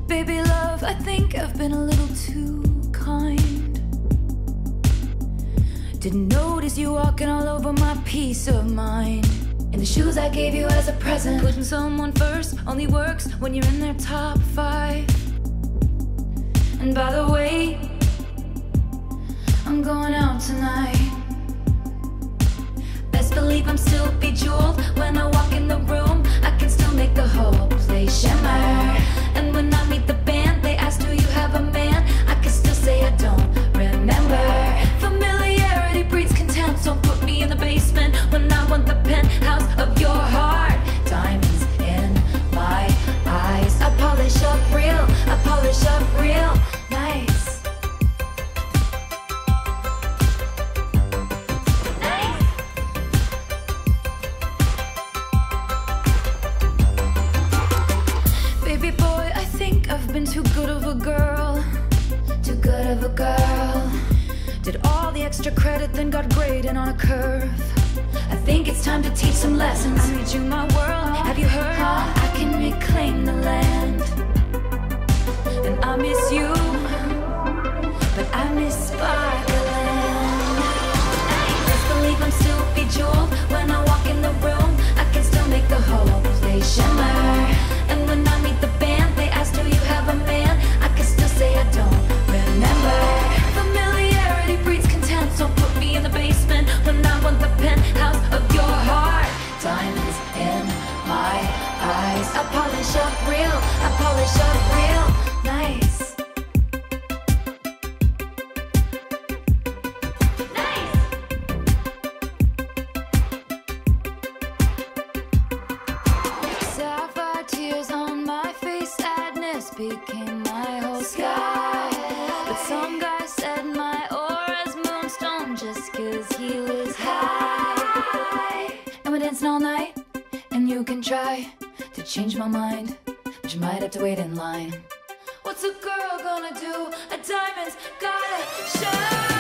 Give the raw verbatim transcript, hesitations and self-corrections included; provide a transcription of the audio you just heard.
Baby love, I think I've been a little too kind. Didn't notice you walking all over my peace of mind. And the shoes I gave you as a present. Putting someone first only works when you're in their top five. And by the way, I'm going out tonight. Best believe I'm still bejeweled. When I walk in the room, I can still make the whole place shimmer. And when I meet the band, they ask, do you have a man? I can still say I don't remember. Familiarity breeds contempt. Don't put me in the basement when I want the penthouse of your heart. Diamonds in my eyes. I polish up real, I polish up real nice. Nice. Baby boy, I think I've been too good of a girl. Too good of a girl. Did all the extra credit, then got graded on a curve. I think it's time to teach some lessons. I made you my world, have you heard? I can reclaim the land. And I miss you, but I miss sparkling. Best believe I'm still bejeweled. When I walk in the room, I can still make the whole place shimmer. And when I meet the band, they ask, do you have a man? I can still say I don't remember. Familiarity breeds contempt. Don't put me in the basement when I want the penthouse of your heart. Diamonds in my eyes. I polish up real, I polish up real nice. Nice. Sapphire tears on my face, sadness became my whole sky. But some guy said my aura's moonstone just cause he was high. And we're dancing all night, and you can try to change my mind, but you might have to wait in line. What's a girl gonna do? A diamond's gotta shine.